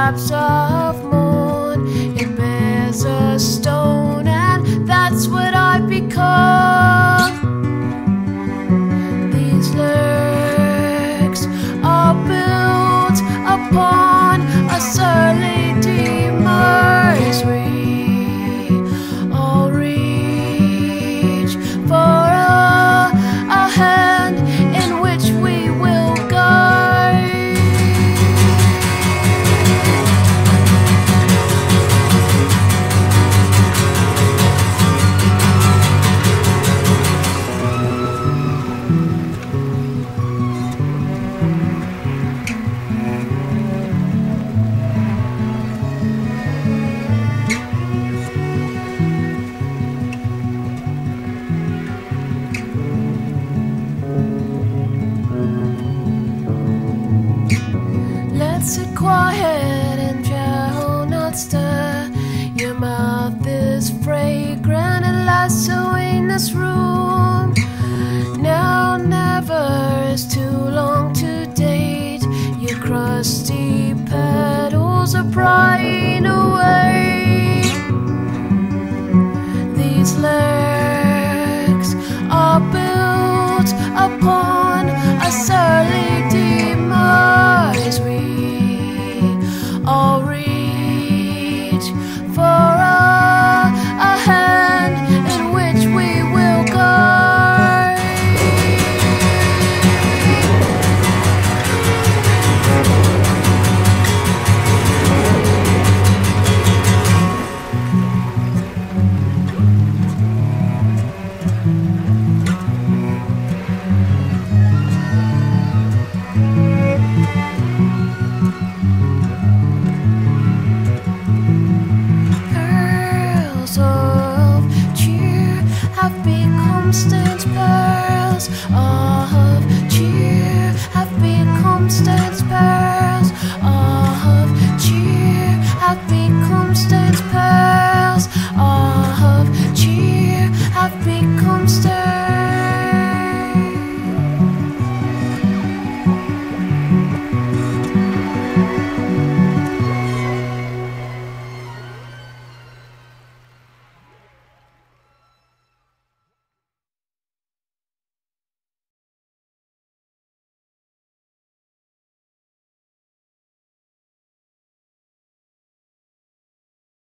scraps of moon. It bears a stone, and that's what I've become. These lyrics are built upon a surly demer's. We all reach for a hand in which we will guide. Sit quiet and shall not stir. Your mouth is fragrant and lies so in this room. Now never is too long to date. Your crusty petals are prying away. These lyrics are built upon a surly demise. We all reach for a hand in which we will guide. Constant pearls of cheer have been constant